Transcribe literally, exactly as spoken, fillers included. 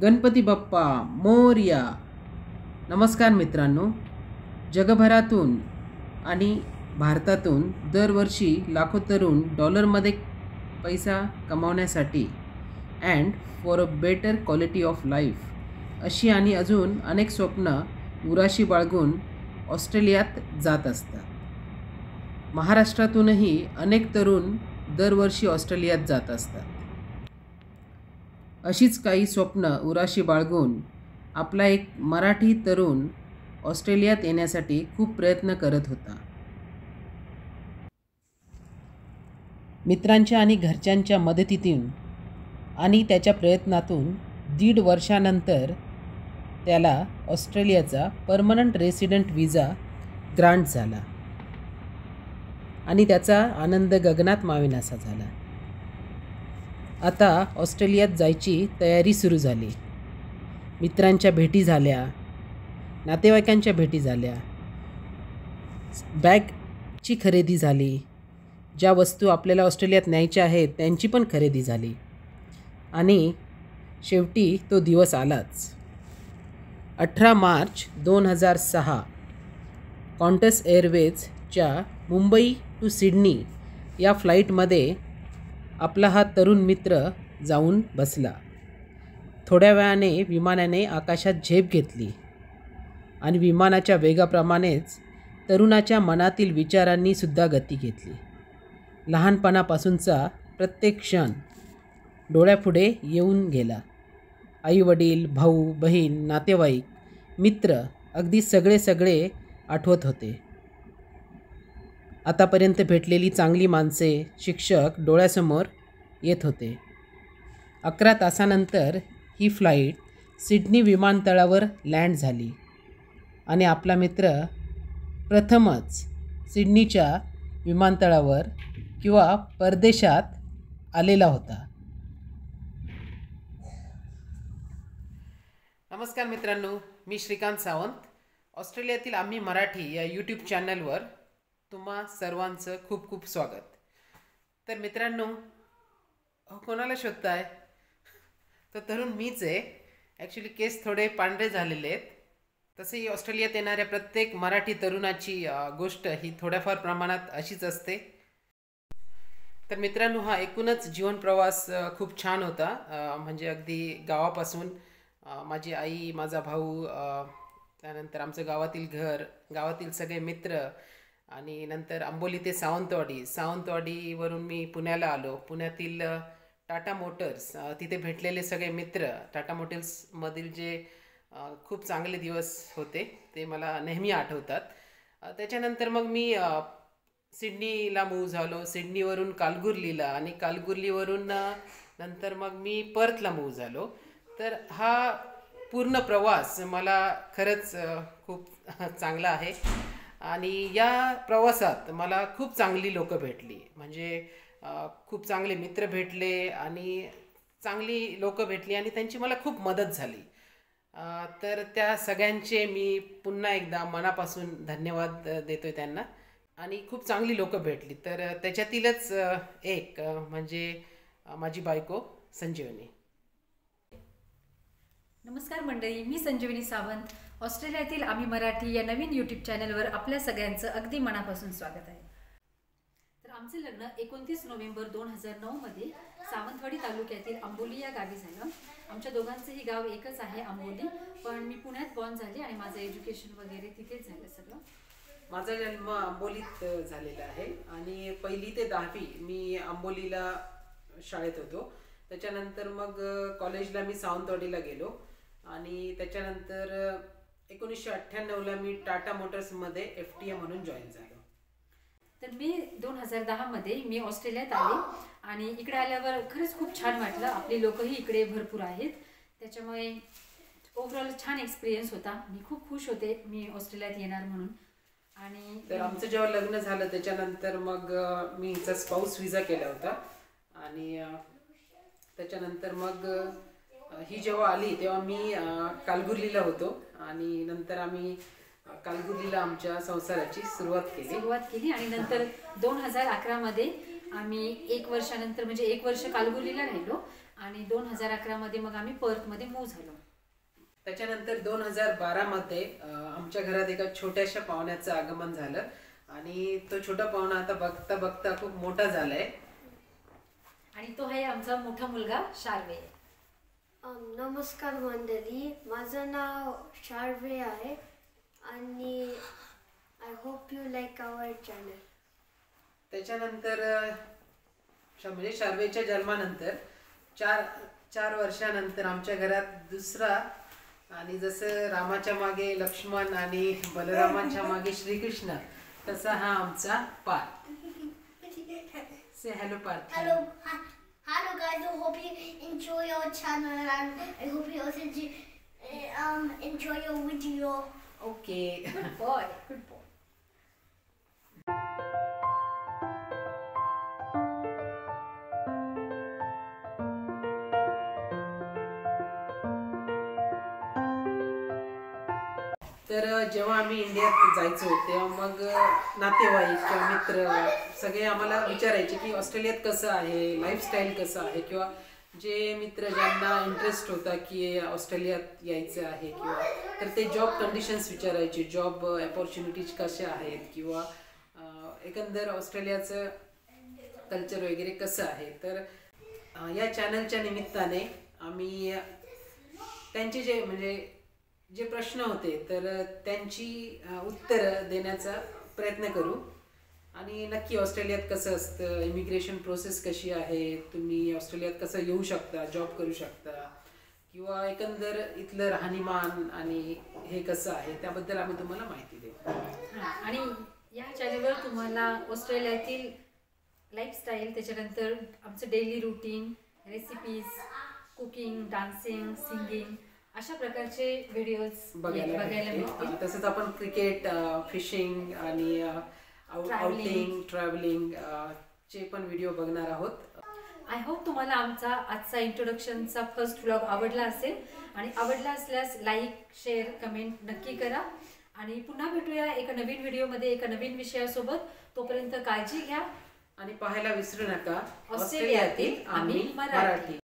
गणपती बाप्पा मोरया। नमस्कार मित्रांनो, जगभरातून आणि भारतातून दरवर्षी लाखो तरुण डॉलरमध्ये पैसा कमावण्यासाठी and for a better quality of life अशी आणि अजून अनेक स्वप्न उराशी बाळगून ऑस्ट्रेलियात जात असतात। महाराष्ट्रातूनही अनेक तरुण दरवर्षी ऑस्ट्रेलियात जात असतात। अशीच काही स्वप्न उराशी बाळगून आपला एक मराठी तरुण ऑस्ट्रेलियात येण्यासाठी खूप प्रयत्न करत होता। मित्रांच्या आणि घरच्यांच्या मदतीतून आणि त्याच्या प्रयत्नातून दीड वर्षानंतर त्याला ऑस्ट्रेलियाचा परमनंट रेसिडेंट व्हिसा ग्रांट झाला आणि त्याचा आनंद गगनात मावेनासा झाला। आता ऑस्ट्रेलियात जायची तयारी सुरू झाली। मित्रांच्या भेटी झाल्या, नातेवाईकांच्या भेटी झाल्या, बॅगची खरेदी झाली, ज्या वस्तू आपल्याला ऑस्ट्रेलियात न्यायच्या आहेत त्यांची पण खरेदी झाली आणि शेवटी तो दिवस आलाच। अठरा मार्च दोन हजार सहा कॉन्टस एअरवेजच्या मुंबई टू सिडनी या फ्लाईटमध्ये आपला हा तरुण मित्र जाऊन बसला। थोड्या वेळाने विमानाने आकाशात झेप घेतली आणि विमानाच्या वेगाप्रमाणेच तरुणाच्या मनातील विचारांनी सुद्धा गती घेतली। लहानपणापासूनचा प्रत्येक क्षण डोळ्यापुढे येऊन गेला। आईवडील, भाऊ, बहीण, नातेवाईक, मित्र अगदी सगळे सगळे आठवत होते। आतापर्यंत भेटलेली चांगली माणसे, शिक्षक डोळ्यासमोर येत होते। अकरा तासानंतर ही फ्लाईट सिडनी विमानतळावर लँड झाली आणि आपला मित्र प्रथमच सिडनीच्या विमानतळावर किंवा परदेशात आलेला होता। नमस्कार मित्रांनो, मी श्रीकांत सावंत। ऑस्ट्रेलियातील आम्ही मराठी या यूट्यूब चॅनलवर तुम्हा सर्वांचं खूप खूप स्वागत। तर मित्रांनो, कोणाला शोधताय? तर तरुण मीच आहे। ॲक्च्युली केस थोडे पांढरे झालेले आहेत। तसेही ऑस्ट्रेलियात येणाऱ्या प्रत्येक मराठी तरुणाची गोष्ट ही थोड्याफार प्रमाणात अशीच असते। तर मित्रांनो, हा एकूणच जीवन प्रवास खूप छान होता। म्हणजे अगदी गावापासून माझी आई, माझा भाऊ, त्यानंतर आमचं गावातील घर, गावातील सगळे मित्र आणि नंतर अंबोली ते सावंतवाडी, सावंतवाडीवरून मी पुण्याला आलो। पुण्यातील टाटा मोटर्स, तिथे भेटलेले सगळे मित्र, टाटा मोटर्समधील जे खूप चांगले दिवस होते ते मला नेहमी आठवतात। त्याच्यानंतर मग मी सिडनीला मूव्ह झालो, सिडनीवरून कालगुर्लीला आणि कालगुर्लीवरून नंतर मग मी पर्थला मूव्ह झालो। तर हा पूर्ण प्रवास मला खरंच खूप चांगला आहे आणि या प्रवासात मला खूप चांगली लोकं भेटली। म्हणजे खूप चांगले मित्र भेटले आणि चांगली लोकं भेटली आणि त्यांची मला खूप मदत झाली। तर त्या सगळ्यांचे मी पुन्हा एकदा मनापासून धन्यवाद देतोय त्यांना। आणि खूप चांगली लोकं भेटली, तर त्याच्यातीलच एक म्हणजे माझी बायको संजीवनी। नमस्कार मंडळी, मी संजीवनी सावंत। ऑस्ट्रेलियातील आम्ही मराठी या नवीन यूट्यूब चॅनलवर आपल्या सगळ्यांचं अगदी मनापासून स्वागत आहे। तर आमचे लग्न एकोणतीस नोव्हेंबर दोन हजार नऊ मध्ये सावंतवाडी तालुक्यातील अंबोली या गावी झालं। आमच्या दोघांचंही गाव एकच आहे, अंबोली, पण मी पुण्यात बॉर्न झाले आणि माझं एज्युकेशन वगैरे तिथेच झालं सगळं। माझा जन्म अंबोलीत झालेला आहे आणि पहिली ते दहावी मी अंबोलीला शाळेत होतो। त्याच्यानंतर मग कॉलेजला मी सावंतवाडीला गेलो आणि त्याच्यानंतर एकोणीसशे अठ्ठ्याण्णवला मी टाटा मोटर्समध्ये एफ टी ए म्हणून जॉईन झालो। तर मी दोन हजार दहामध्ये मी ऑस्ट्रेलियात आले आणि इकडे आल्यावर खरंच खूप छान वाटलं। आपले लोकही इकडे भरपूर आहेत, त्याच्यामुळे ओव्हरऑल छान एक्सपिरियन्स होता। मी खूप खुश होते मी ऑस्ट्रेलियात येणार म्हणून। आणि तर आमचं जेव्हा लग्न झालं त्याच्यानंतर मग मी हिचा स्पाऊस व्हिसा केला होता आणि त्याच्यानंतर मग ही जेव्हा आली तेव्हा मी कालगुर्लीला होतो आणि नंतर आम्ही कालगुर्लीला आमच्या संसाराची सुरुवात केली सुरुवात केली आणि नंतर दोन हजार अकरामध्ये आम्ही एक वर्षानंतर म्हणजे एक वर्ष कालगुर्लीला राहिलो आणि दोन हजार अकरा मध्ये मग आम्ही पर्थमध्ये मूव्ह झालो. त्याच्यानंतर दोन हजार बारा मध्ये आमच्या घरात एका छोट्याशा पाहुण्याचं आगमन झालं आणि तो छोटा पाहुणा आता बघता बघता खूप मोठा झालाय आणि तो आहे आमचा मोठा मुलगा शार्वे. नमस्कार मंडळी, माझं नाव शार्वे आहे आणि I hope you like our channel. त्याच्यानंतर म्हणजे शार्वेच्या जन्मानंतर चार चार वर्षानंतर आमच्या घरात दुसरा आणि जसं रामाच्या मागे लक्ष्मण आणि बलरामाच्या मागे श्रीकृष्ण तसा हा आमचा Parth. Say hello Parth. Hello, hi, hello guys. I hope you enjoy your channel and I hope you also enjoy, um enjoy your video. Okay. Good boy, good boy. तर जेव्हा आम्ही इंडियात जायचो तेव्हा मग नातेवाईक किंवा मित्र सगळे आम्हाला विचारायचे की ऑस्ट्रेलियात कसं आहे, लाईफस्टाईल कसं आहे, किंवा जे मित्र ज्यांना इंटरेस्ट होता की ऑस्ट्रेलियात यायचं आहे किंवा तर ते जॉब कंडिशन्स विचारायचे, जॉब अपॉर्च्युनिटीज कशा आहेत किंवा एकंदर ऑस्ट्रेलियाचं कल्चर वगैरे कसं आहे. तर या चॅनलच्या निमित्ताने आम्ही त्यांचे जे म्हणजे जे प्रश्न होते तर त्यांची उत्तरं देण्याचा प्रयत्न करू आणि नक्की ऑस्ट्रेलियात कसं असतं, इमिग्रेशन प्रोसेस कशी आहे, तुम्ही ऑस्ट्रेलियात कसं येऊ शकता, जॉब करू शकता किंवा एकंदर इथलं राहणीमान आणि हे कसं आहे त्याबद्दल आम्ही तुम्हाला माहिती देऊ. आणि या चॅनलवर तुम्हाला ऑस्ट्रेलियातील लाईफस्टाईल, त्याच्यानंतर आमचं daily routine, recipes, cooking, dancing, singing अशा प्रकारचे व्हिडिओज बघायला मिळतील. तसंच आपण क्रिकेट, फिशिंग आणि आउटिंग, ट्रॅव्हलिंग चे पण व्हिडिओ बघणार आहोत. आय होप तुम्हाला आमचा आजचा इंट्रोडक्शनचा फर्स्ट व्लॉग आवडला असेल आणि आवडला असल्यास लाईक, शेअर, कमेंट नक्की करा आणि पुन्हा भेटूया एका नवीन व्हिडिओमध्ये एका नवीन विषयासोबत. तोपर्यंत काळजी घ्या आणि पाहायला विसरू नका ऑस्ट्रेलियातील आम्ही मराठी.